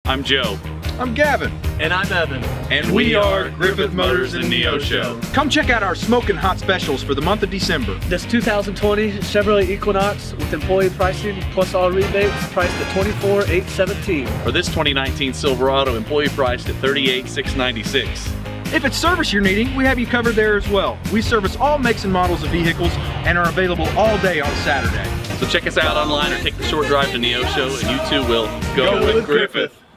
I'm Joe. I'm Gavin. And I'm Evan. And we are Griffith Motors and Neosho. Come check out our smoking hot specials for the month of December. This 2020 Chevrolet Equinox with employee pricing plus all rebates priced at $24,817. For this 2019 Silverado, employee priced at $38,696. If it's service you're needing, we have you covered there as well. We service all makes and models of vehicles and are available all day on Saturday. So check us out online or take the short drive to Neosho and you too will go with Griffith.